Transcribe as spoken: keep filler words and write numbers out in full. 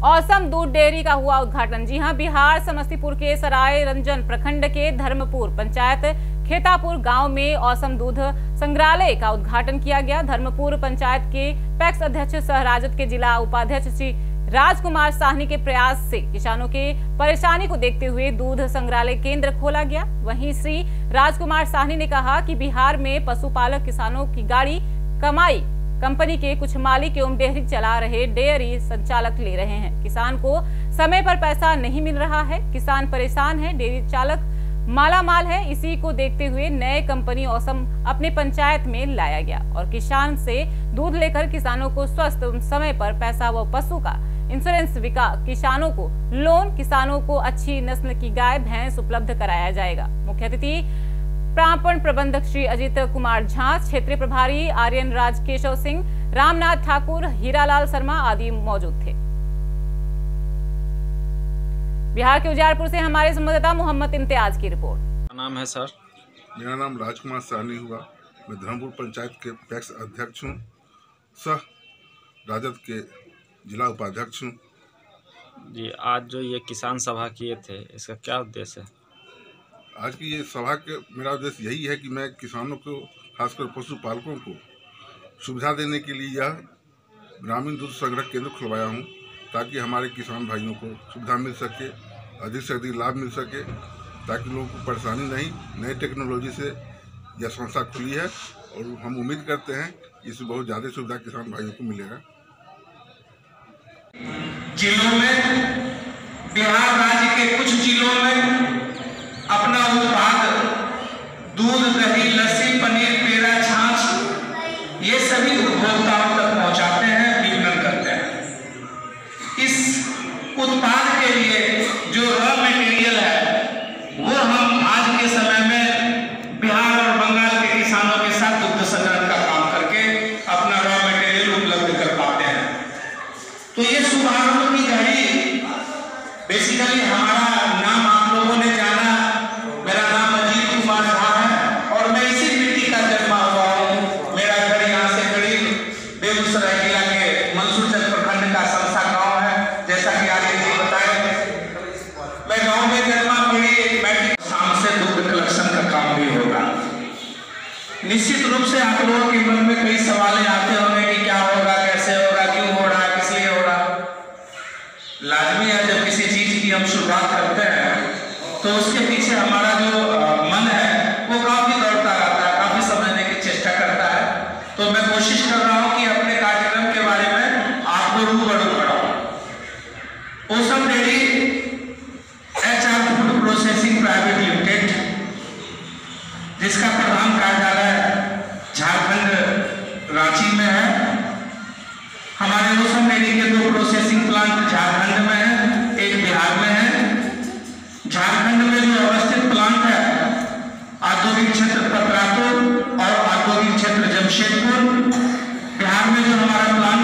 Awesome दूध dairy का हुआ उद्घाटन। जी हां, बिहार समस्तीपुर के सराय रंजन प्रखंड के धर्मपुर पंचायत खेतापुर गांव में औसम दूध संग्रहालय का उद्घाटन किया गया। धर्मपुर पंचायत के पैक्स अध्यक्ष सह राजद के जिला उपाध्यक्ष श्री राजकुमार साहनी के प्रयास से किसानों के परेशानी को देखते हुए दूध संग्रहालय केंद्र खोला गया। वहीं श्री राजकुमार साहनी ने कहा कि बिहार में पशुपालक किसानों की गाड़ी कमाई कंपनी के कुछ मालिक एवं डेयरी चला रहे डेयरी संचालक ले रहे हैं। किसान को समय पर पैसा नहीं मिल रहा है, किसान परेशान है, डेयरी चालक मालामाल है। इसी को देखते हुए नए कंपनी औसम अपने पंचायत में लाया गया और किसान से दूध लेकर किसानों को स्वस्थ समय पर पैसा व पशु का इंश्योरेंस विका किसानों को लोन, किसानों को अच्छी नस्ल की गाय भैंस उपलब्ध कराया जाएगा। मुख्य अतिथि प्रापण प्रबंधक श्री अजित कुमार झा, क्षेत्रीय प्रभारी आर्यन राज केशव सिंह, रामनाथ ठाकुर, हीरालाल शर्मा आदि मौजूद थे। बिहार के उजियारपुर से हमारे संवाददाता मोहम्मद इम्तियाज की रिपोर्ट। क्या नाम है सर? मेरा नाम राजकुमार साहनी हुआ। मैं धर्मपुर पंचायत के पैक्स अध्यक्ष हूँ, सह राजद के जिला उपाध्यक्ष हूँ। जी, आज जो ये किसान सभा किए थे, इसका क्या उद्देश्य है? आज की ये सभा के मेरा उद्देश्य यही है कि मैं किसानों को, खासकर पशुपालकों को सुविधा देने के लिए यह ग्रामीण दूध संग्रह केंद्र खुलवाया हूँ, ताकि हमारे किसान भाइयों को सुविधा मिल सके, अधिक से अधिक लाभ मिल सके, ताकि लोगों को परेशानी नहीं। नई टेक्नोलॉजी से यह संस्था खुली है और हम उम्मीद करते हैं कि इससे बहुत ज़्यादा सुविधा किसान भाइयों को मिलेगा। जिलों में, बिहार राज्य के कुछ जिलों में अपना उत्पाद दूध, दही, लस्सी, पनीर, पेड़ा, छाछ ये सभी उपभोक्ताओं तक पहुंचाते हैं, विपणन करते हैं। इस उत्पाद के लिए जो रॉ मटेरियल है वो हम आज के समय में बिहार और बंगाल के किसानों के साथ दुग्ध संग्रहण का काम करके अपना रॉ मटेरियल उपलब्ध कर पाते हैं। तो ये शुभारंभ की घड़ी बेसिकली हमारा नाम आप लोगों ने जाना, मेरा नाम अजीत कुमार झा है और मैं इसी मिट्टी का जन्मा हुआ हूँ। मेरा घर यहाँ से करीब बेगूसराय जिला के मंसूरचंद प्रखंड का संसा गांव है। जैसा कि आगे जी बताए, मैं गांव में जन्मा, मेरी मैट्रिक शाम से दुग्ध कलेक्शन का काम भी होगा। निश्चित रूप से आप लोगों के मन में कई सवाल आते होंगे कि क्या होगा, कैसे होगा, क्यों हो रहा, किस लिए हो रहा। लाजमी है, जब किसी चीज की हम शुरुआत करते हैं तो उसके पीछे हमारा जो मन है वो काफी दौड़ता रहता है, काफी समझने की चेष्टा करता है। तो मैं कोशिश कर रहा हूँ कि अपने कार्यक्रम के बारे में आपको रूबरू कराऊं। Awesome dairy H R food processing private limited, जिसका प्रधान कार्यालय झारखंड रांची में है। हमारे औसम डेयरी के दो प्रोसेसिंग प्लांट झारखंड में है, एक बिहार में है। झारखंड में जो अवस्थित प्लांट है औद्योगिक क्षेत्र पतरातुर और औद्योगिक क्षेत्र जमशेदपुर। बिहार में जो हमारा प्लांट